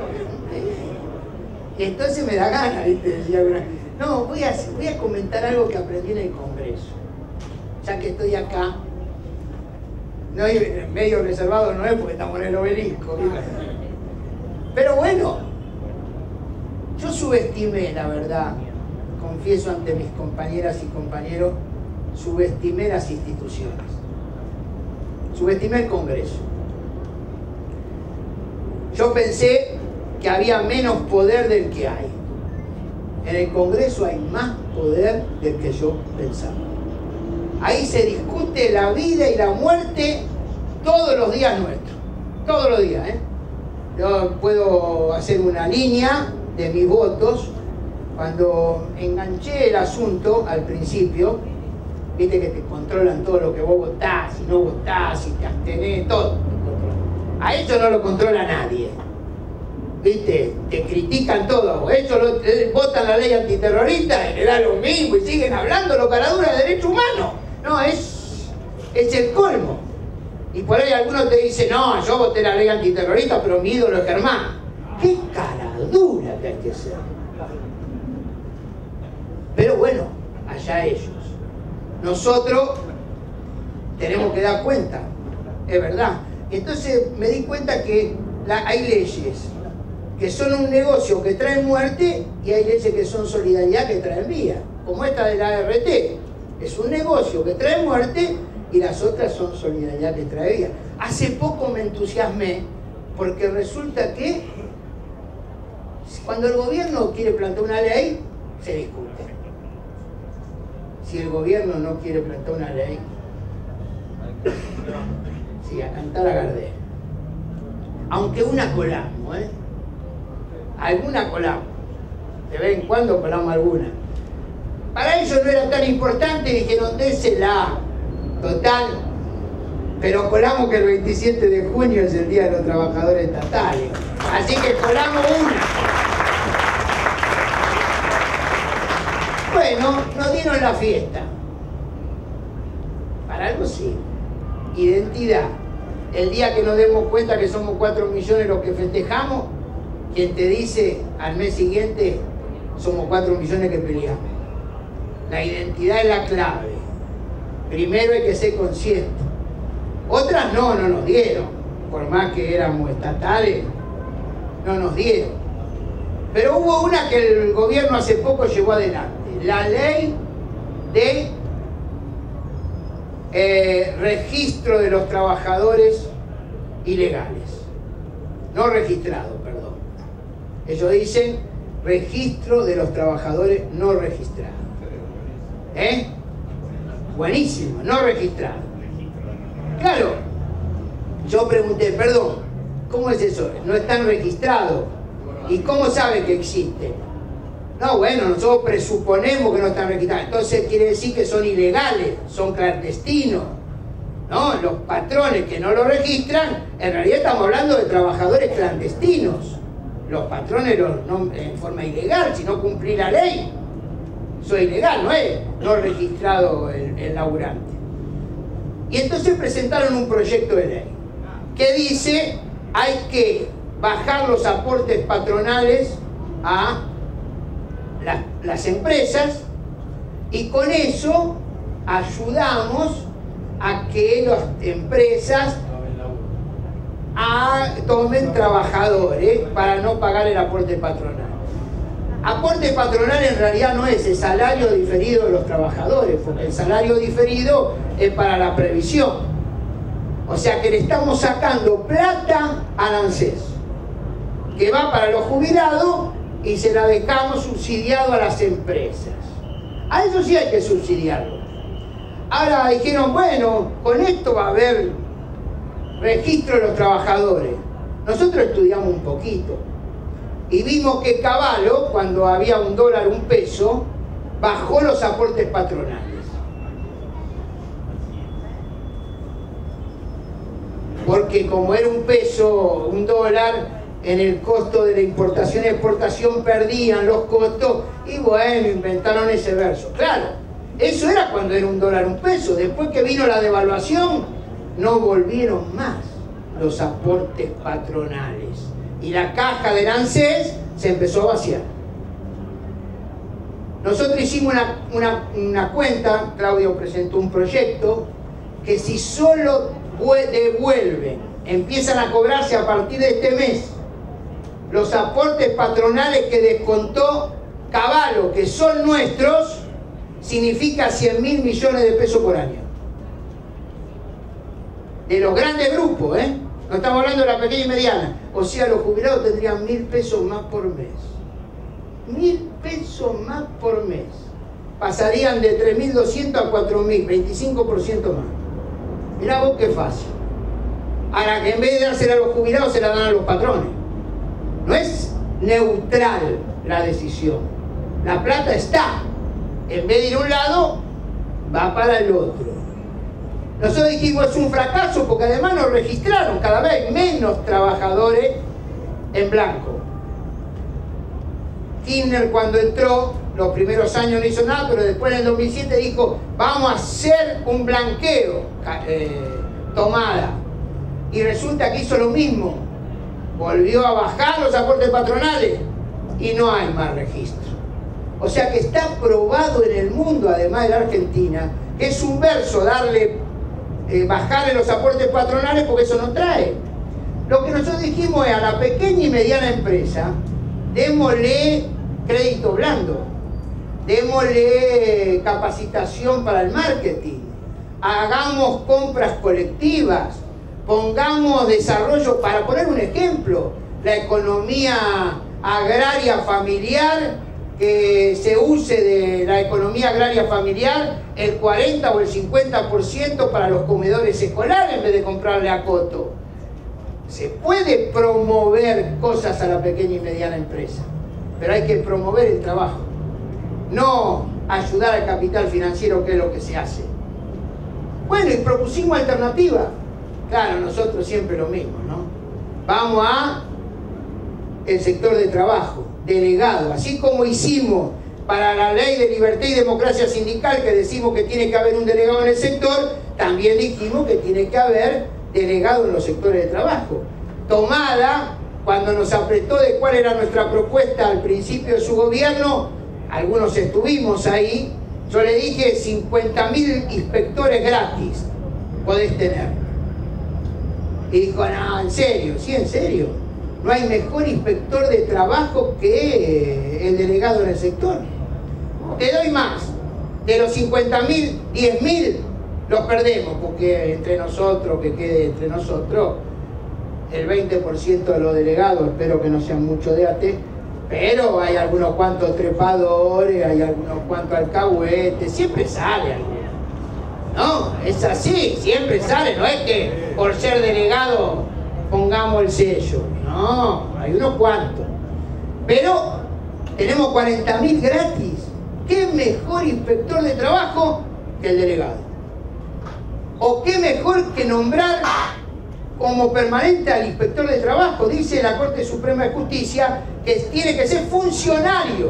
Y entonces me da ganas, ¿viste? No, voy a comentar algo que aprendí en el Congreso. Ya que estoy acá, no hay medio reservado, no es porque estamos en el Obelisco, ¿viste? Pero bueno, yo subestimé, la verdad, confieso ante mis compañeras y compañeros, subestimé las instituciones. Subestimé el Congreso. Yo pensé que había menos poder del que hay. En el Congreso hay más poder del que yo pensaba. Ahí se discute la vida y la muerte todos los días nuestros. Todos los días, ¿eh? Yo puedo hacer una línea de mis votos. Cuando enganché el asunto al principio, viste que te controlan todo lo que vos votás, si no votás, si te abstenés, todo. A eso no lo controla nadie. Viste, te critican todo. Ellos votan la ley antiterrorista y le da lo mismo y siguen hablando lo caradura de derechos humanos. No, es el colmo. Y por ahí algunos te dicen, no, yo voté la ley antiterrorista, pero mi ídolo es Germán. ¡Qué caradura que hay que ser! Pero bueno, allá ellos. Nosotros tenemos que dar cuenta, es verdad. Entonces me di cuenta que hay leyes que son un negocio que traen muerte y hay leyes que son solidaridad que traen vida, como esta de la ART. Es un negocio que trae muerte y las otras son solidaridad que trae vida. Hace poco me entusiasmé porque resulta que cuando el gobierno quiere plantear una ley, se discute. Si el gobierno no quiere plantear una ley, Sí, a cantar a Gardel. Aunque una colamos, ¿eh? Alguna colamos. De vez en cuando colamos alguna. Para ellos no era tan importante, dijeron, désela. Total. Pero colamos que el 27 de junio es el Día de los Trabajadores Estatales. Así que colamos una. Bueno, nos dieron la fiesta. Para algo sí. Identidad. El día que nos demos cuenta que somos 4 millones los que festejamos, quien te dice al mes siguiente somos 4 millones que peleamos. La identidad es la clave. Primero hay que ser consciente. Otras no nos dieron. Por más que éramos estatales, no nos dieron. Pero hubo una que el gobierno hace poco llevó adelante. La ley de registro de los trabajadores ilegales. No registrados, perdón. Ellos dicen registro de los trabajadores no registrados. Buenísimo, no registrados. Claro, yo pregunté, perdón, ¿cómo es eso? No están registrados. ¿Y cómo sabe que existen? No, bueno, nosotros presuponemos que no están registrados. Entonces quiere decir que son ilegales, son clandestinos. No, los patrones que no lo registran, en realidad estamos hablando de trabajadores clandestinos. Los patrones no en forma ilegal, si no cumplir la ley. Eso es ilegal, no es no registrado el laburante. Y entonces presentaron un proyecto de ley que dice hay que bajar los aportes patronales a las empresas y con eso ayudamos a que las empresas tomen trabajadores para no pagar el aporte patronal. Aporte patronal en realidad no es el salario diferido de los trabajadores, porque el salario diferido es para la previsión. O sea que le estamos sacando plata al ANSES, que va para los jubilados y se la dejamos subsidiado a las empresas. A eso sí hay que subsidiarlo. Ahora dijeron, bueno, con esto va a haber registro de los trabajadores. Nosotros estudiamos un poquito y vimos que Cavallo, cuando había $1, $1, bajó los aportes patronales. Porque como era $1, $1, en el costo de la importación y exportación perdían los costos y bueno, inventaron ese verso. Claro, eso era cuando era $1, $1. Después que vino la devaluación, no volvieron más los aportes patronales. Y la caja del ANSES se empezó a vaciar. Nosotros hicimos una cuenta, Claudio presentó un proyecto, que si solo devuelven, empiezan a cobrarse a partir de este mes, los aportes patronales que descontó Cavallo, que son nuestros, significa 100.000 millones de pesos por año. De los grandes grupos, no estamos hablando de la pequeña y mediana. O sea, los jubilados tendrían 1.000 pesos más por mes. 1.000 pesos más por mes. Pasarían de 3.200 a 4.000, 25% más. Mirá vos qué fácil. Ahora que en vez de dársela a los jubilados, se la dan a los patrones. No es neutral la decisión. La plata está. En vez de ir a un lado, va para el otro. Nosotros dijimos es un fracaso porque además nos registraron cada vez menos trabajadores en blanco. Kirchner cuando entró, los primeros años no hizo nada, pero después en el 2007 dijo vamos a hacer un blanqueo, tomada. Y resulta que hizo lo mismo. Volvió a bajar los aportes patronales y no hay más registro. O sea que está probado en el mundo, además de la Argentina, que es un verso bajarle los aportes patronales porque eso no trae. Lo que nosotros dijimos es a la pequeña y mediana empresa, démosle crédito blando, démosle capacitación para el marketing, hagamos compras colectivas, pongamos desarrollo, para poner un ejemplo, la economía agraria familiar que se use de la economía agraria familiar el 40 o el 50% para los comedores escolares en vez de comprarle a Coto. Se puede promover cosas a la pequeña y mediana empresa, pero hay que promover el trabajo, no ayudar al capital financiero, que es lo que se hace. Bueno, y propusimos alternativas. Claro, nosotros siempre lo mismo, ¿no? Vamos a el sector de trabajo, delegado, así como hicimos para la ley de libertad y democracia sindical, que decimos que tiene que haber un delegado en el sector, también dijimos que tiene que haber delegado en los sectores de trabajo. Tomada, cuando nos apretó de cuál era nuestra propuesta al principio de su gobierno, algunos estuvimos ahí, yo le dije 50.000 inspectores gratis podés tener. Y dijo, no, en serio, sí, en serio. No hay mejor inspector de trabajo que el delegado en el sector. Te doy más. De los 50.000, 10.000 los perdemos, porque entre nosotros, que quede entre nosotros, el 20% de los delegados, espero que no sean muchos de ATE, pero hay algunos cuantos trepadores, hay algunos cuantos alcahuetes, siempre sale alguno. No, es así, siempre sale, no es que por ser delegado pongamos el sello, no, hay unos cuantos. Pero tenemos 40.000 gratis. ¿Qué mejor inspector de trabajo que el delegado? ¿O qué mejor que nombrar como permanente al inspector de trabajo? Dice la Corte Suprema de Justicia que tiene que ser funcionario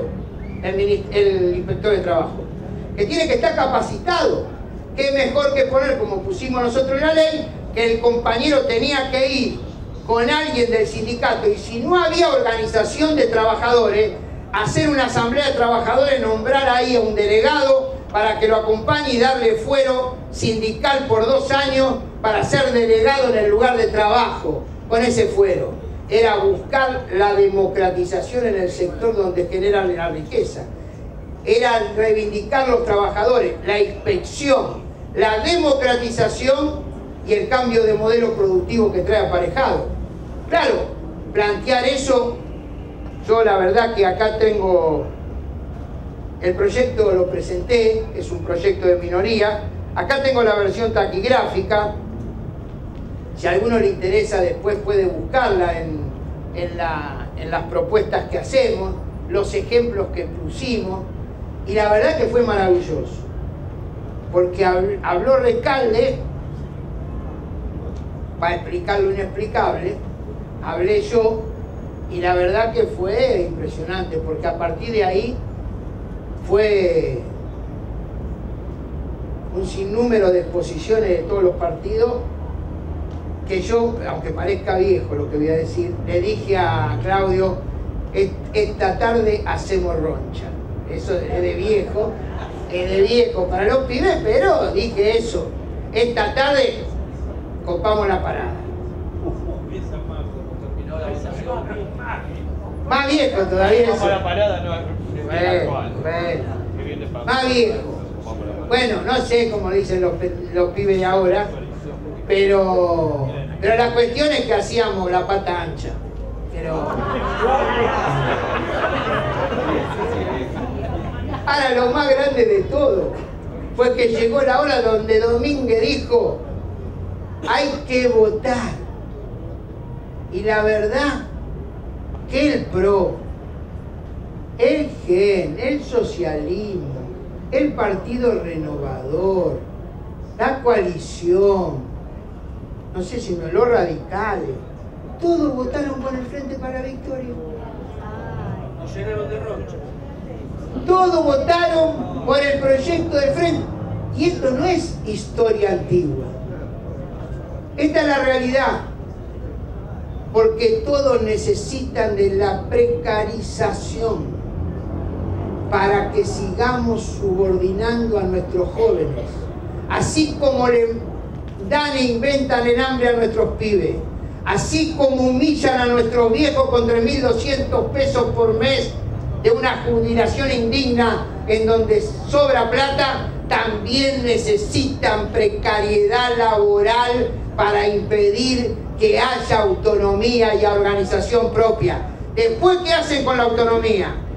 el inspector de trabajo, que tiene que estar capacitado. ¿Qué mejor que poner, como pusimos nosotros en la ley, que el compañero tenía que ir con alguien del sindicato, y si no había organización de trabajadores, hacer una asamblea de trabajadores, nombrar ahí a un delegado para que lo acompañe y darle fuero sindical por 2 años para ser delegado en el lugar de trabajo con ese fuero? Era buscar la democratización en el sector donde generan la riqueza. Era reivindicar los trabajadores, la inspección, la democratización y el cambio de modelo productivo que trae aparejado. Claro, plantear eso, yo la verdad que acá tengo el proyecto, lo presenté, es un proyecto de minoría. Acá tengo la versión taquigráfica. Si a alguno le interesa, después puede buscarla en las propuestas que hacemos, los ejemplos que pusimos. Y la verdad que fue maravilloso, porque habló Recalde para explicar lo inexplicable, hablé yo, y la verdad que fue impresionante, porque a partir de ahí fue un sinnúmero de exposiciones de todos los partidos, que yo, aunque parezca viejo lo que voy a decir, le dije a Claudio, esta tarde hacemos roncha. Eso es de viejo para los pibes, pero dije eso, esta tarde copamos la parada. Más viejo todavía eso. Más viejo. Bueno, no sé cómo dicen los pibes de ahora, pero la cuestión es que hacíamos la pata ancha. Pero ahora lo más grande de todo fue que llegó la hora donde Domínguez dijo, hay que votar. Y la verdad que el PRO, el GEN, el socialismo, el Partido Renovador, la coalición, no sé si no, los radicales, todos votaron con el Frente para la Victoria. Nos llenaron de roncha. Todos votaron por el proyecto del Frente. Y esto no es historia antigua. Esta es la realidad. Porque todos necesitan de la precarización para que sigamos subordinando a nuestros jóvenes. Así como le dan e inventan el hambre a nuestros pibes. Así como humillan a nuestros viejos con 3.200 pesos por mes de una jubilación indigna en donde sobra plata, también necesitan precariedad laboral para impedir que haya autonomía y organización propia. Después, ¿qué hacen con la autonomía?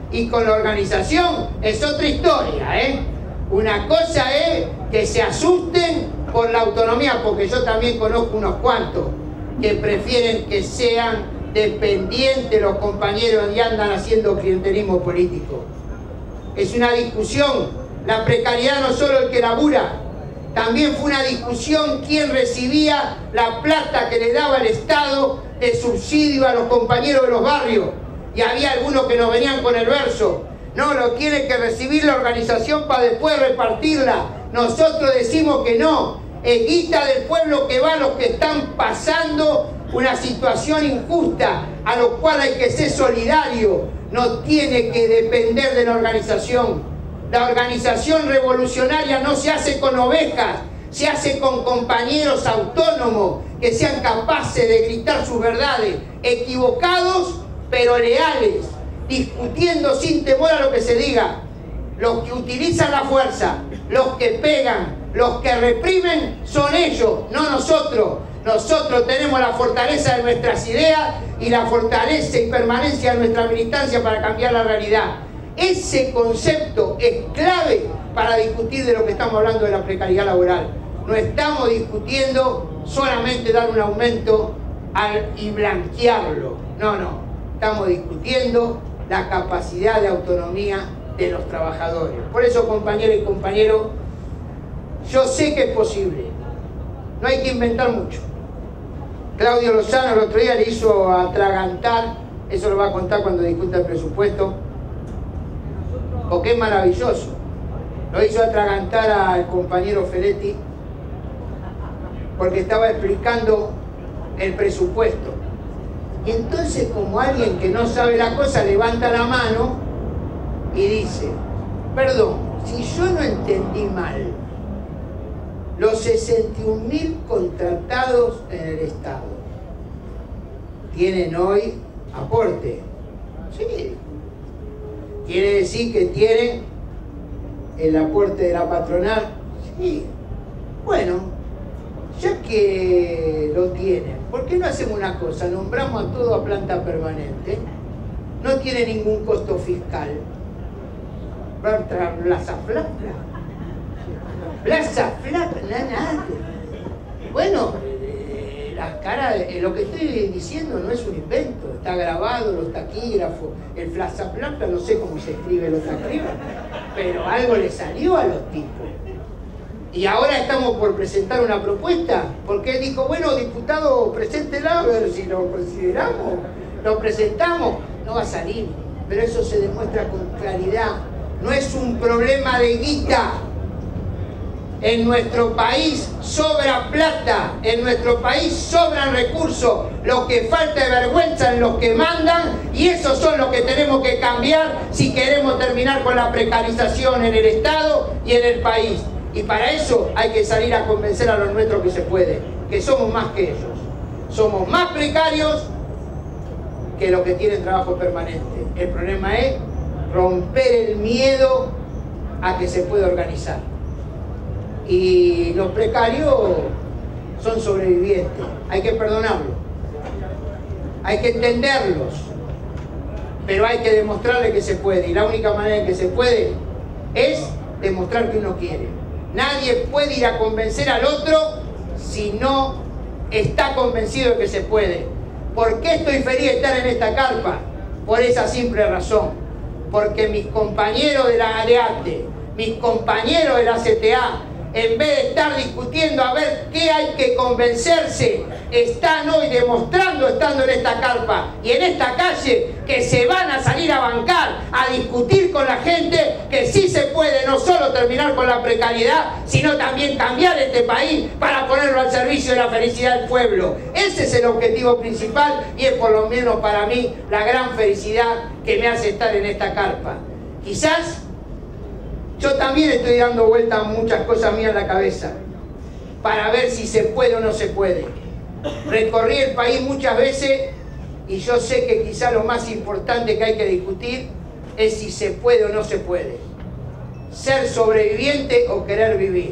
y con la organización es otra historia, ¿eh? Una cosa es que se asusten por la autonomía, porque yo también conozco unos cuantos que prefieren que sean dependientes los compañeros y andan haciendo clientelismo político. Es una discusión. La precariedad no solo el que labura, también fue una discusión quién recibía la plata que le daba el Estado de subsidio a los compañeros de los barrios. Y había algunos que nos venían con el verso: no, lo tiene que recibir la organización para después repartirla. Nosotros decimos que no, es guita del pueblo que va a los que están pasando una situación injusta, a lo cual hay que ser solidario. No tiene que depender de la organización. La organización revolucionaria no se hace con ovejas, se hace con compañeros autónomos que sean capaces de gritar sus verdades, equivocados pero leales, discutiendo sin temor a lo que se diga. Los que utilizan la fuerza, los que pegan, los que reprimen son ellos, no nosotros. Nosotros tenemos la fortaleza de nuestras ideas y la fortaleza y permanencia de nuestra militancia para cambiar la realidad. Ese concepto es clave para discutir de lo que estamos hablando de la precariedad laboral. No estamos discutiendo solamente dar un aumento y blanquearlo. No, no. Estamos discutiendo la capacidad de autonomía de los trabajadores. Por eso, compañeras y compañeros, yo sé que es posible. No hay que inventar mucho. Claudio Lozano el otro día le hizo atragantar, eso lo va a contar cuando discuta el presupuesto, porque es maravilloso. Lo hizo atragantar al compañero Feletti porque estaba explicando el presupuesto. Y entonces, como alguien que no sabe la cosa, levanta la mano y dice: perdón, si yo no entendí mal, los 61.000 contratados en el Estado tienen hoy aporte. Sí. ¿Quiere decir que tienen el aporte de la patronal? Sí. Bueno, ya que lo tienen, ¿por qué no hacemos una cosa? Nombramos a todo a planta permanente. No tiene ningún costo fiscal. Plaza Flaca. Plaza Flaca, nada. Bueno, las caras, lo que estoy diciendo no es un invento, está grabado, los taquígrafos, el Plaza Flaca, no sé cómo se escribe los taquígrafos, pero algo le salió a los tipos. Y ahora estamos por presentar una propuesta, porque él dijo: bueno, diputado, preséntela, a ver si lo consideramos, lo presentamos. No va a salir, pero eso se demuestra con claridad. No es un problema de guita. En nuestro país sobra plata, en nuestro país sobran recursos. Lo que falta es vergüenza en los que mandan, y esos son los que tenemos que cambiar si queremos terminar con la precarización en el Estado y en el país. Y para eso hay que salir a convencer a los nuestros que se puede, que somos más que ellos. Somos más precarios que los que tienen trabajo permanente. El problema es romper el miedo a que se pueda organizar. Y los precarios son sobrevivientes. Hay que perdonarlos. Hay que entenderlos. Pero hay que demostrarles que se puede. Y la única manera en que se puede es demostrar que uno quiere. Nadie puede ir a convencer al otro si no está convencido de que se puede. ¿Por qué estoy feliz de estar en esta carpa? Por esa simple razón. Porque mis compañeros de la ALEATE, mis compañeros de la CTA, en vez de estar discutiendo a ver qué hay que convencerse, están hoy demostrando, estando en esta carpa y en esta calle, que se van a salir a bancar, a discutir con la gente que sí se puede no solo terminar con la precariedad, sino también cambiar este país para ponerlo al servicio de la felicidad del pueblo. Ese es el objetivo principal y es, por lo menos para mí, la gran felicidad que me hace estar en esta carpa. Quizás yo también estoy dando vueltas a muchas cosas mías en la cabeza para ver si se puede o no se puede. Recorrí el país muchas veces y yo sé que quizá lo más importante que hay que discutir es si se puede o no se puede. Ser sobreviviente o querer vivir.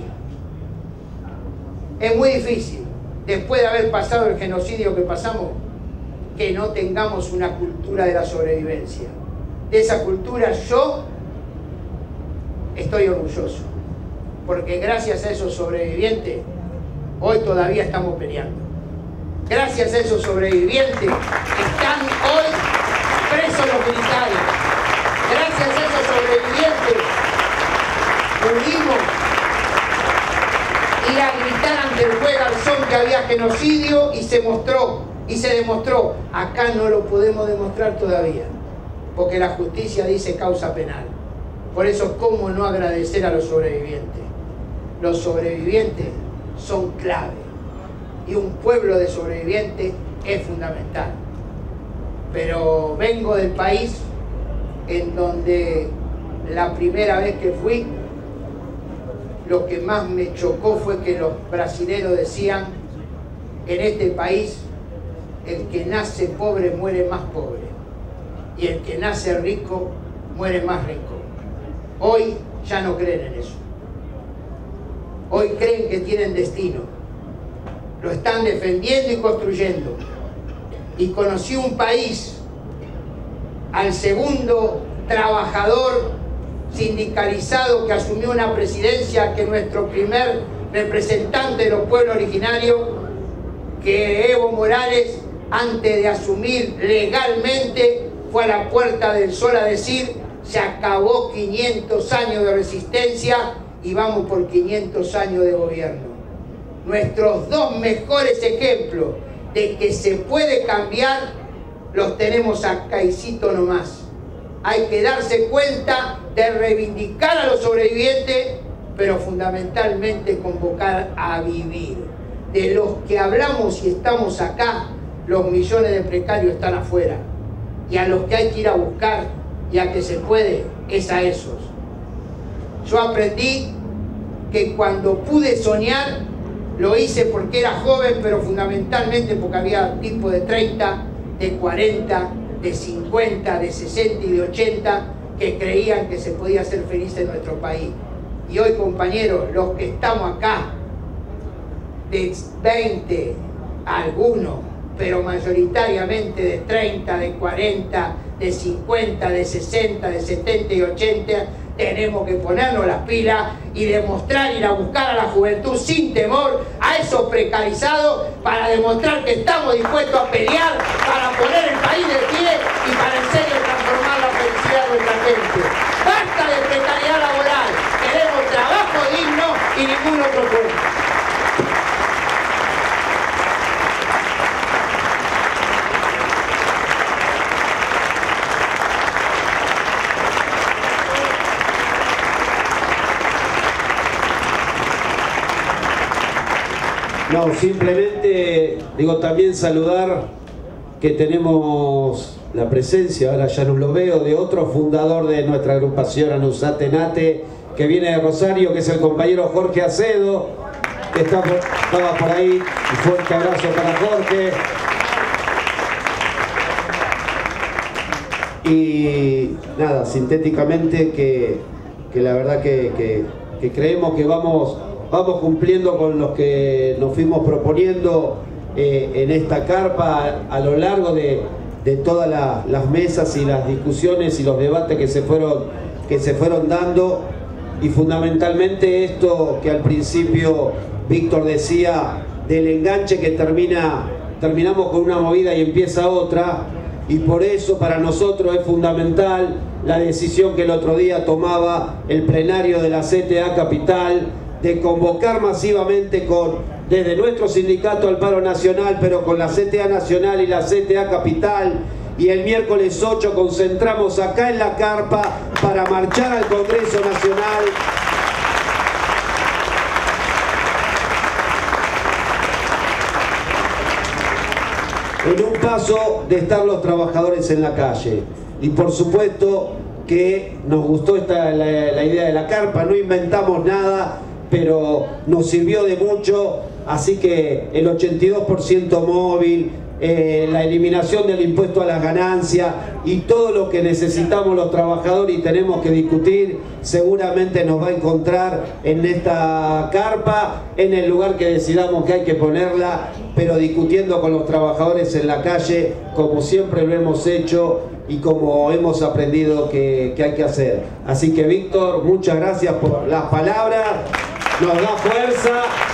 Es muy difícil, después de haber pasado el genocidio que pasamos, que no tengamos una cultura de la sobrevivencia. de esa cultura, yo estoy orgulloso, porque gracias a esos sobrevivientes hoy todavía estamos peleando. Gracias a esos sobrevivientes están hoy presos los militares. Gracias a esos sobrevivientes pudimos ir a gritar ante el juez Garzón que había genocidio y se mostró y se demostró. Acá no lo podemos demostrar todavía, porque la justicia dice causa penal. Por eso, ¿cómo no agradecer a los sobrevivientes? Los sobrevivientes son clave y un pueblo de sobrevivientes es fundamental. Pero vengo del país en donde la primera vez que fui, lo que más me chocó fue que los brasileros decían: en este país el que nace pobre muere más pobre y el que nace rico muere más rico. Hoy ya no creen en eso. Hoy creen que tienen destino. Lo están defendiendo y construyendo. Y conocí un país, al segundo trabajador sindicalizado que asumió una presidencia, que nuestro primer representante de los pueblos originarios, que Evo Morales, antes de asumir legalmente, fue a la Puerta del Sol a decir: se acabó 500 años de resistencia y vamos por 500 años de gobierno. Nuestros dos mejores ejemplos de que se puede cambiar los tenemos acá y cito nomás. Hay que darse cuenta de reivindicar a los sobrevivientes, pero fundamentalmente convocar a vivir. De los que hablamos y estamos acá, los millones de precarios están afuera. Y a los que hay que ir a buscar y a que se puede, es a esos. Yo aprendí que cuando pude soñar, lo hice porque era joven, pero fundamentalmente porque había tipos de 30, de 40, de 50, de 60 y de 80 que creían que se podía ser feliz en nuestro país. Y hoy, compañeros, los que estamos acá, de 20, algunos, pero mayoritariamente de 30, de 40, de 50, de 60, de 70 y 80, tenemos que ponernos las pilas y demostrar, ir a buscar a la juventud sin temor, a esos precarizados, para demostrar que estamos dispuestos a pelear para poner el país de pie y para en serio transformar la felicidad de nuestra gente. Basta de precariedad laboral, queremos trabajo digno y ningún otro pueblo. No, simplemente digo también saludar que tenemos la presencia, ahora ya no lo veo, de otro fundador de nuestra agrupación Anusatenate, que viene de Rosario, que es el compañero Jorge Acedo, que estaba por ahí. Un fuerte abrazo para Jorge. Y nada, sintéticamente que la verdad que creemos que vamos cumpliendo con los que nos fuimos proponiendo en esta carpa a lo largo de todas las mesas y las discusiones y los debates que se fueron dando, y fundamentalmente esto que al principio Víctor decía del enganche, que terminamos con una movida y empieza otra, y por eso para nosotros es fundamental la decisión que el otro día tomaba el plenario de la CTA Capital, de convocar masivamente desde nuestro sindicato al paro nacional, pero con la CTA Nacional y la CTA Capital, y el miércoles 8 concentramos acá en la carpa para marchar al Congreso Nacional. En un paso de estar los trabajadores en la calle. Y por supuesto que nos gustó la idea de la carpa, no inventamos nada, pero nos sirvió de mucho, así que el 82% móvil, la eliminación del impuesto a las ganancias y todo lo que necesitamos los trabajadores y tenemos que discutir, seguramente nos va a encontrar en esta carpa, en el lugar que decidamos que hay que ponerla, pero discutiendo con los trabajadores en la calle, como siempre lo hemos hecho y como hemos aprendido que hay que hacer. Así que Víctor, muchas gracias por las palabras, nos da fuerza.